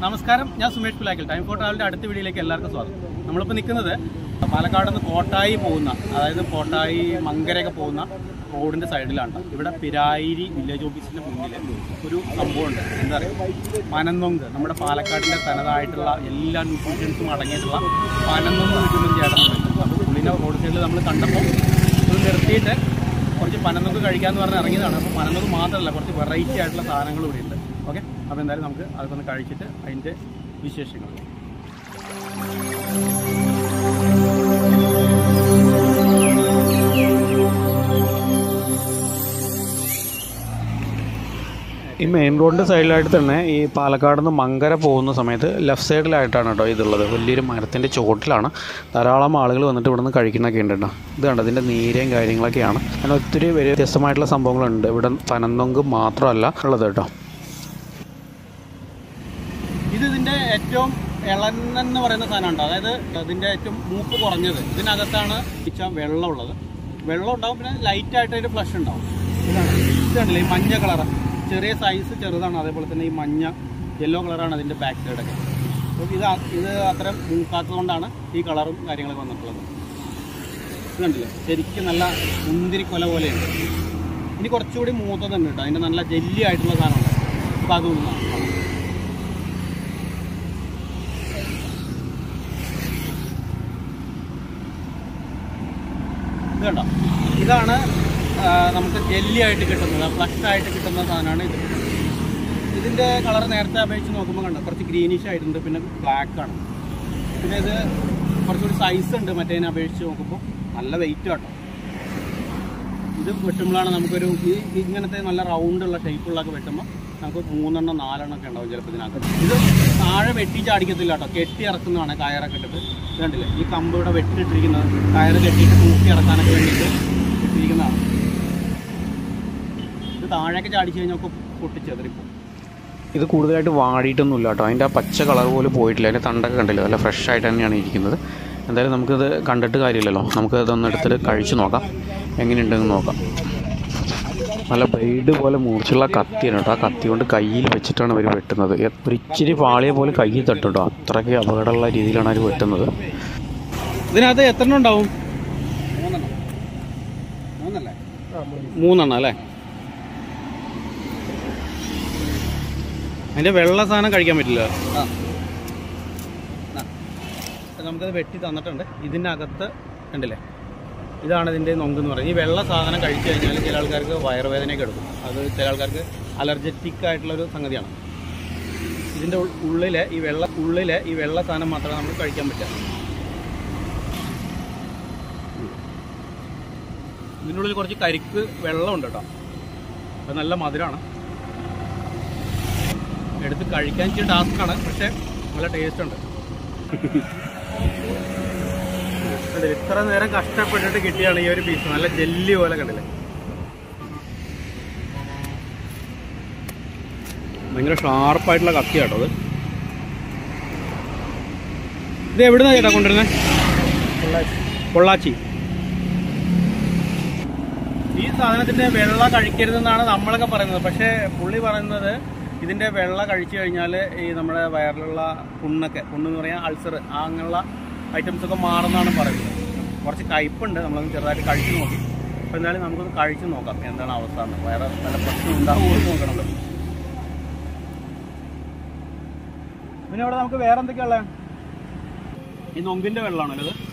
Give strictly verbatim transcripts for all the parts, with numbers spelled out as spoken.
നമസ്കാരം, ഞാൻ Sumesh Pulakkal. Time for ട്രാവലിൻ്റെ അടുത്ത വീഡിയോയിലേക്ക് എല്ലാവർക്കും സ്വാഗതം. നമ്മളിപ്പോൾ നിൽക്കുന്നത് പാലക്കാട് നിന്ന് കോട്ടായി പോകുന്ന, അതായത് കോട്ടായി മങ്കരയൊക്കെ പോകുന്ന റോഡിൻ്റെ സൈഡിലാണ്. ഇവിടെ പിരായിരി വില്ലേജ് ഓഫീസിൻ്റെ മുന്നിൽ ഒരു സംഭവമുണ്ട്. എന്താ പറയുക, പനന്നൊങ്ക്. നമ്മുടെ പാലക്കാടിൻ്റെ തനതായിട്ടുള്ള എല്ലാ ന്യൂട്രീഷ്യൻസും അടങ്ങിയിട്ടുള്ള പനന്നൊങ്ക് കിട്ടുന്നൊരു ചേട്ടനുണ്ട്. അപ്പോൾ പുള്ളിൻ്റെ റോഡ് സൈഡിൽ നമ്മൾ കണ്ടപ്പോൾ ഇത് നിർത്തിയിട്ട് കുറച്ച് പനന്നൊങ്ക് കഴിക്കാമെന്ന് പറഞ്ഞ് ഇറങ്ങിയതാണ്. അപ്പോൾ പനന്നൊങ്ക് മാത്രമല്ല, കുറച്ച് വെറൈറ്റി ആയിട്ടുള്ള സാധനങ്ങൾ ഇവിടെ ഉണ്ട്. ഓക്കെ, അപ്പോൾ എന്തായാലും നമുക്ക് അതൊക്കെ ഒന്ന് കഴിച്ചിട്ട് അതിൻ്റെ വിശേഷങ്ങൾ. ഈ മെയിൻ റോഡിൻ്റെ സൈഡിലായിട്ട് തന്നെ ഈ പാലക്കാട് നിന്ന് മങ്കര പോകുന്ന സമയത്ത് ലെഫ്റ്റ് സൈഡിലായിട്ടാണ് കേട്ടോ ഇതുള്ളത്. വലിയൊരു മരത്തിൻ്റെ ചോട്ടിലാണ്. ധാരാളം ആളുകൾ വന്നിട്ട് ഇവിടെ നിന്ന് കഴിക്കുന്നൊക്കെ ഉണ്ട് കേട്ടോ. ഇത് കണ്ടോ, ഇതിൻ്റെ നീരയും കാര്യങ്ങളൊക്കെയാണ്. അങ്ങനെ ഒത്തിരി വ്യത്യസ്തമായിട്ടുള്ള സംഭവങ്ങളുണ്ട്. ഇവിടെ പനന്നൊങ്ക് മാത്രമല്ല ഉള്ളത് കേട്ടോ. ഇത് ഇതിൻ്റെ ഏറ്റവും ഇളന്നെന്ന് പറയുന്ന സാധനമുണ്ട്. അതായത് ഇതിൻ്റെ ഏറ്റവും മൂപ്പ് കുറഞ്ഞത്. ഇതിനകത്താണ് ഇച്ച വെള്ളം ഉള്ളത്. വെള്ളം ഉണ്ടാവും, പിന്നെ ലൈറ്റായിട്ട് അതിൻ്റെ ഫ്ലഷ് ഉണ്ടാവും. ഇതാണ് ഇതുണ്ടല്ലേ ഈ മഞ്ഞ കളറ്. ചെറിയ സൈസ് ചെറുതാണ്. അതേപോലെ തന്നെ ഈ മഞ്ഞ യെല്ലോ കളറാണ് അതിൻ്റെ ബാക്ക് സൈഡൊക്കെ. അപ്പോൾ ഇത് ഇത് അത്ര മൂക്കാത്തത് കൊണ്ടാണ് ഈ കളറും കാര്യങ്ങളൊക്കെ വന്നിട്ടുള്ളത്. ഇത് കണ്ടില്ലേ, ശരിക്കും നല്ല മുന്തിരി കൊല പോലെയുണ്ട്. ഇനി കുറച്ചുകൂടി മൂത്തതുണ്ട് കേട്ടോ. അതിൻ്റെ നല്ല ജെല്ലി ആയിട്ടുള്ള സാധനമുണ്ട്. അപ്പോൾ അതൊന്നാണ് ഇത് കണ്ടോ. ഇതാണ് നമുക്ക് ജെല്ലി ആയിട്ട് കിട്ടുന്നത്, ഫ്ലഷ് ആയിട്ട് കിട്ടുന്ന സാധനമാണ് ഇത്. ഇതിൻ്റെ കളർ നേരത്തെ അപേക്ഷിച്ച് നോക്കുമ്പോൾ കണ്ടോ, കുറച്ച് ഗ്രീനിഷ് ആയിട്ടുണ്ട്, പിന്നെ ബ്ലാക്കാണ്. പിന്നെ ഇത് കുറച്ചുകൂടി സൈസ് ഉണ്ട് മറ്റേതിനെ അപേക്ഷിച്ച് നോക്കുമ്പോൾ. നല്ല വെയിറ്റ് കേട്ടോ. ഇത് വെട്ടുമ്പോഴാണ് നമുക്കൊരു ഈ ഇങ്ങനത്തെ നല്ല റൗണ്ടുള്ള ഷേപ്പുള്ളതൊക്കെ വെട്ടുമ്പോൾ നമുക്ക് മൂന്നെണ്ണം നാലെണ്ണം ഒക്കെ ഉണ്ടാവും ചിലപ്പോൾ ഇതിനകത്ത്. ഇത് താഴെ വെട്ടി ചാടിക്കത്തില്ല കേട്ടോ, കെട്ടി ഇറക്കുന്നതാണ്. കയറൊക്കെ ഇട്ടിട്ട് ഇത് കണ്ടില്ലേ, ഈ കമ്പ് ഇവിടെ വെട്ടിയിട്ടിരിക്കുന്നത് കയറ് കെട്ടിയിട്ട് തൂക്കി ഇറക്കാനൊക്കെ വേണ്ടിയിട്ട് ഇട്ടിരിക്കുന്നതാണ്. ഇത് താഴേക്ക് ചാടിച്ചു കഴിഞ്ഞാൽ ഒക്കെ പൊട്ടിച്ചെതറിപ്പോൾ. ഇത് കൂടുതലായിട്ട് വാടിയിട്ടൊന്നുമില്ല കേട്ടോ. അതിൻ്റെ ആ പച്ച കളർ പോലും പോയിട്ടില്ല. അതിൻ്റെ തണ്ടൊക്കെ കണ്ടില്ല, നല്ല ഫ്രഷ് ആയിട്ട് തന്നെയാണ് ഇരിക്കുന്നത്. എന്തായാലും നമുക്കിത് കണ്ടിട്ട് കാര്യമില്ലല്ലോ, നമുക്ക് ഇതൊന്ന് എടുത്തിട്ട് കഴിച്ച് നോക്കാം, എങ്ങനെയുണ്ടെന്ന് നോക്കാം. നല്ല ബ്ലേഡ് പോലെ മൂർച്ചുള്ള കത്തിയാണ് കേട്ടോ. ആ കത്തി കൊണ്ട് കയ്യിൽ വെച്ചിട്ടാണ് അവർ വെട്ടുന്നത്. ഒരു ഇച്ചിരി പാളിയ പോലെ കയ്യിൽ തട്ടും കേട്ടോ. അത്രയ്ക്ക് അപകടമുള്ള രീതിയിലാണ് അവർ വെട്ടുന്നത്. ഇതിനകത്ത് എത്ര എണ്ണം ഉണ്ടാവും? മൂന്നെണ്ണം അല്ലേ? അതിൻ്റെ വെള്ള സാധനം കഴിക്കാൻ പറ്റില്ല. നമുക്കത് വെട്ടി തന്നിട്ടുണ്ട്. ഇതിൻ്റെ അകത്ത് കണ്ടില്ലേ, ഇതാണ് ഇതിൻ്റെ നൊങ്കെന്ന് പറയുന്നത്. ഈ വെള്ള സാധനം കഴിച്ചു കഴിഞ്ഞാൽ ചില ആൾക്കാർക്ക് വയറുവേദനയൊക്കെ എടുക്കും. അത് ചില ആൾക്കാർക്ക് അലർജറ്റിക് ആയിട്ടുള്ളൊരു സംഗതിയാണ്. ഇതിൻ്റെ ഉള്ളിലെ ഈ വെള്ള ഉള്ളിലെ ഈ വെള്ള സാധനം മാത്രമേ നമുക്ക് കഴിക്കാൻ പറ്റുക. ഇതിൻ്റെ ഉള്ളിൽ കുറച്ച് കരിക്ക് വെള്ളമുണ്ട് കേട്ടോ. അത് നല്ല മധുരമാണ്. എടുത്ത് കഴിക്കാൻ ഇച്ചിരി ടാസ്ക്കാണ്, പക്ഷേ നല്ല ടേസ്റ്റ് ഉണ്ട്. ഇത്ര നേരം കഷ്ടപ്പെട്ടിട്ട് കിട്ടിയാണ് ഈ ഒരു പീസ്. നല്ല ജെല്ലി പോലെ കണ്ടില്ലേ, ഭയങ്കര ഷാർപ്പായിട്ടുള്ള കത്തിയാട്ടോ അത്. ഇത് എവിടുന്നാ ചേട്ടാ കൊണ്ടുവരുന്നത്? പൊള്ളാച്ചി. ഈ സാധനത്തിൻ്റെ വെള്ള കഴിക്കരുതെന്നാണ് നമ്മളൊക്കെ പറയുന്നത്. പക്ഷേ പുള്ളി പറയുന്നത് ഇതിൻ്റെ വെള്ള കഴിച്ചു കഴിഞ്ഞാൽ ഈ നമ്മുടെ വയറിലുള്ള പുണ്ണൊക്കെ, പുണ്ണെന്ന് പറയാൻ അൾസർ, അങ്ങനെയുള്ള ഐറ്റംസൊക്കെ മാറുന്നതാണ് പറയുന്നത്. കുറച്ച് കയ്പുണ്ട്, നമ്മളൊന്ന് ചെറുതായിട്ട് കഴിച്ചു നോക്കി. അപ്പോൾ എന്തായാലും നമുക്കൊന്ന് കഴിച്ചു നോക്കാം എന്താണ് അവസ്ഥ എന്ന്. വേറെ നല്ല പ്രശ്നം ഉണ്ടാവുമെന്ന് നോക്കണം. പിന്നെ ഇവിടെ നമുക്ക് വേറെ എന്തൊക്കെയുള്ളത്? ഈ നൊങ്കിൻ്റെ വെള്ളമാണല്ലോ ഇത്.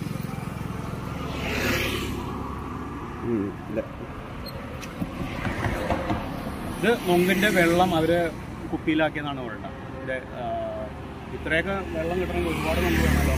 ഇത് നൊങ്കിൻ്റെ വെള്ളം അവർ കുപ്പിയിലാക്കിയെന്നാണ് പറയുന്നത്. ഇത് ഇത്രയൊക്കെ വെള്ളം കിട്ടണമെങ്കിൽ ഒരുപാട് നൊങ്ക് വേണമല്ലോ.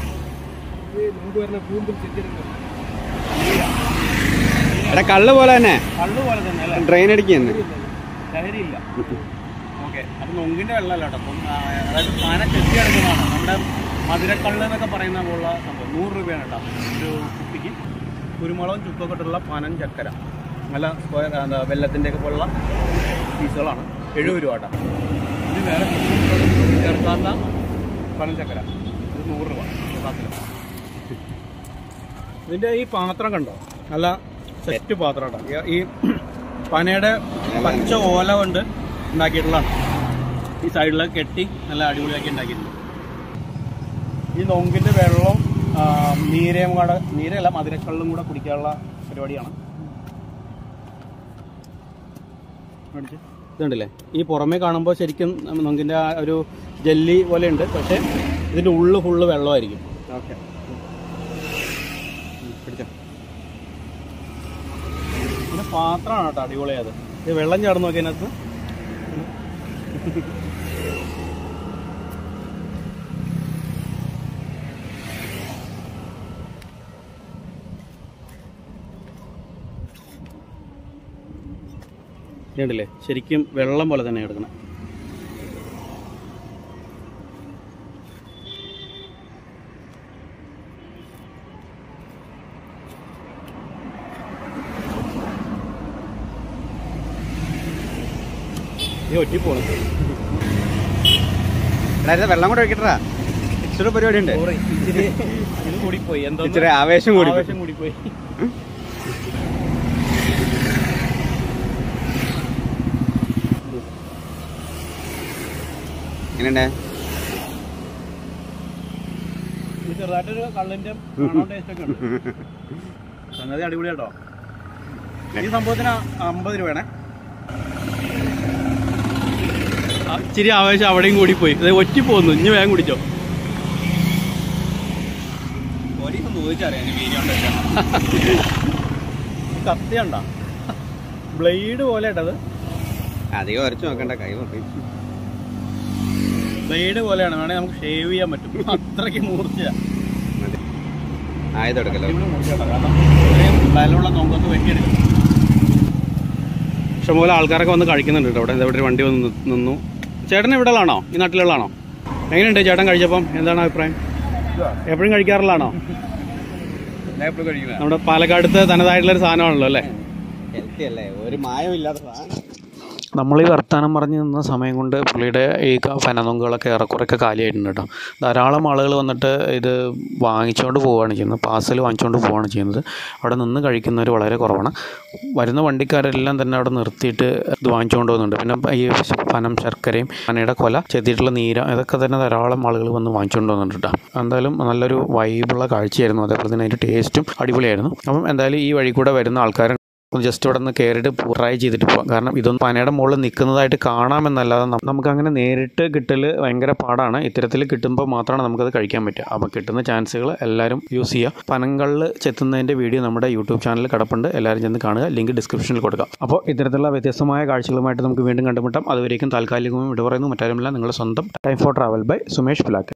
എടാ കള്ള് പോലെ തന്നെ, കള്ള് പോലെ തന്നെ അല്ലേ? ഡ്രെയിൻ അടിക്കുന്നു, ലഹരിയില്ല. ഓക്കെ, അപ്പം നൊങ്കിൻ്റെ വെള്ളമല്ല കേട്ടോ. അപ്പം അതായത് പന ചെത്തി എടുക്കുന്നതാണ്. നമ്മുടെ മധുരക്കള്ള് എന്നൊക്കെ പറയുന്ന പോലുള്ള സംഭവം. നൂറ് രൂപയാണ് കേട്ടോ ഒരു കുപ്പിക്ക്. കുരുമുളകും ചുക്കൊക്കെ ഇട്ടുള്ള പനൻ ചക്കര, നല്ല സ്ക്വയർ എന്താ വെള്ളത്തിൻ്റെയൊക്കെ പോലുള്ള പീസുകളാണ്. എഴുപത് രൂപ കേട്ടോ. ഇത് വേറെ ചേർക്കാത്ത പനൻ ചക്കര, ഇത് നൂറ് രൂപ പാത്രം. ഇതിൻ്റെ ഈ പാത്രം കണ്ടോ, നല്ല സെറ്റ് പാത്രം കേട്ടോ. ഈ പനയുടെ പച്ച ഓല കൊണ്ട് ഉണ്ടാക്കിയിട്ടുള്ളതാണ്. ഈ സൈഡിലൊക്കെ കെട്ടി നല്ല അടിപൊളിയാക്കി ഉണ്ടാക്കിയിട്ടുണ്ട്. ഈ നൊങ്കിൻ്റെ വെള്ളവും നീരയും കൂടെ, നീരയല്ല മധുരക്കള്ളും കൂടെ കുടിക്കാനുള്ള പരിപാടിയാണ്. ഇതുണ്ടല്ലേ, ഈ പുറമേ കാണുമ്പോൾ ശരിക്കും നൊങ്കിൻ്റെ ആ ഒരു ജെല്ലി പോലെ ഉണ്ട്, പക്ഷേ ഇതിൻ്റെ ഉള്ളു ഫുള്ള് വെള്ളമായിരിക്കും. ഓക്കെ, പിടിച്ചോ. പിന്നെ പാത്രമാണ് കേട്ടോ അടിപൊളിയത്. ഇത് വെള്ളം ചാടുന്നു നോക്കി അതിനകത്ത്. ഇതുണ്ടല്ലേ, ശരിക്കും വെള്ളം പോലെ തന്നെ എടുക്കണം. ഈ ഒറ്റി പോണം. വെള്ളം കൂടെ ഒഴിക്കട്ടാ, ഇച്ചിരി പരിപാടി ഉണ്ട്. ഇച്ചിരി ഇത് കൂടിപ്പോയി, എന്തോ ഇച്ചിരി ആവേശം കൂടി ആവേശം കൂടിപ്പോയി. എങ്ങനെയുണ്ട്? ഇത് ചെറുതായിട്ടൊരു കള്ളിൻ്റെ ടേസ്റ്റ് ഒക്കെ ഉണ്ട്. സംഗതി അടിപൊളിയാട്ടോ. ഈ സംഭവത്തിന് അമ്പത് രൂപയാണേ. ഇച്ചിരി ആവേശം അവിടെയും കൂടി പോയി. ഇത് ഒറ്റി പോകുന്നു. ഇനി വേഗം കുടിച്ചോ. കത്തിയണ്ട, ബ്ലേഡ് പോലെ ഇട്ടത്. അധികം ഉരച്ചു നോക്കണ്ട, കൈ ബ്ലേഡ് പോലെയാണ്, വേണമെങ്കിൽ നമുക്ക് ഷേവ് ചെയ്യാൻ പറ്റും. അത്രയ്ക്ക് മൂർച്ച ആയതെടുക്കല്ലോ. ബലമുള്ള നോമ്പൊക്കെ വെട്ടിയെടുക്കും. ഇഷ്ടംപോലെ ആൾക്കാരൊക്കെ വന്ന് കഴിക്കുന്നുണ്ട് കേട്ടോ. അവിടെ ഇവിടെ ഒരു വണ്ടി വന്ന് നിന്നു. ചേട്ടൻ ഇവിടെ ഉള്ളതാണോ? ഈ നാട്ടിലുള്ളതാണോ? എങ്ങനെയുണ്ട് ചേട്ടൻ കഴിച്ചപ്പം? എന്താണ് അഭിപ്രായം? എപ്പോഴും കഴിക്കാറുള്ളതാണോ? നമ്മുടെ പാലക്കാടത്തെ തനതായിട്ടുള്ളൊരു സാധനമാണല്ലോ അല്ലേ? ഹെൽത്തി അല്ലേ, ഒരു മായവും ഇല്ലാത്ത സാധനം. നമ്മൾ ഈ വർത്തമാനം പറഞ്ഞ് നിന്ന സമയം കൊണ്ട് പുള്ളിയുടെ ഈ പനനൊങ്കുകളൊക്കെ ഏറെക്കുറെയൊക്കെ കാലിയായിട്ടുണ്ട് കേട്ടോ. ധാരാളം ആളുകൾ വന്നിട്ട് ഇത് വാങ്ങിച്ചുകൊണ്ട് പോവുകയാണ് ചെയ്യുന്നത്, പാർസൽ വാങ്ങിച്ചുകൊണ്ട് പോവുകയാണ് ചെയ്യുന്നത്. അവിടെ നിന്ന് കഴിക്കുന്നവർ വളരെ കുറവാണ്. വരുന്ന വണ്ടിക്കാരെല്ലാം തന്നെ അവിടെ നിർത്തിയിട്ട് ഇത് വാങ്ങിച്ചുകൊണ്ട് പോകുന്നുണ്ട്. പിന്നെ ഈ പനം, ശർക്കരയും പനയുടെ കൊല, ചെത്തിയിട്ടുള്ള നീര, ഇതൊക്കെ തന്നെ ധാരാളം ആളുകൾ വന്ന് വാങ്ങിച്ചുകൊണ്ട് പോകുന്നുണ്ട് കേട്ടോ. എന്തായാലും നല്ലൊരു വൈബുള്ള കാഴ്ചയായിരുന്നു. അതേപോലെ തന്നെ അതിൻ്റെ ടേസ്റ്റും അടിപൊളിയായിരുന്നു. അപ്പം എന്തായാലും ഈ വഴി കൂടെ വരുന്ന ആൾക്കാർ ജസ്റ്റ് ഇവിടെ നിന്ന് കയറിയിട്ട് ട്രൈ ചെയ്തിട്ട് പോകാം. കാരണം ഇതൊന്നും പനയുടെ മുകളിൽ നിൽക്കുന്നതായിട്ട് കാണാമെന്നല്ലാതെ നമുക്ക് അങ്ങനെ നേരിട്ട് കിട്ടൽ ഭയങ്കര പാടാണ്. ഇത്തരത്തിൽ കിട്ടുമ്പോൾ മാത്രമാണ് നമുക്കത് കഴിക്കാൻ പറ്റുക. അപ്പോൾ കിട്ടുന്ന ചാൻസുകൾ എല്ലാവരും യൂസ് ചെയ്യുക. പനങ്ങളിൽ ചെത്തുന്നതിൻ്റെ വീഡിയോ നമ്മുടെ യൂട്യൂബ് ചാനലിൽ കിടപ്പുണ്ട്, എല്ലാവരും ചെന്ന് കാണുക. ലിങ്ക് ഡിസ്ക്രിപ്ഷനിൽ കൊടുക്കാം. അപ്പോൾ ഇത്തരത്തിലുള്ള വ്യത്യസ്തമായ കാഴ്ചകളുമായിട്ട് നമുക്ക് വീണ്ടും കണ്ടുമുട്ടാം. അതുവരേക്കും താൽക്കാലികവും ഇവിടെ പറയുന്നു മറ്റാരുമില്ല, നിങ്ങളുടെ സ്വന്തം time for travel by Sumesh പലാക്കൽ.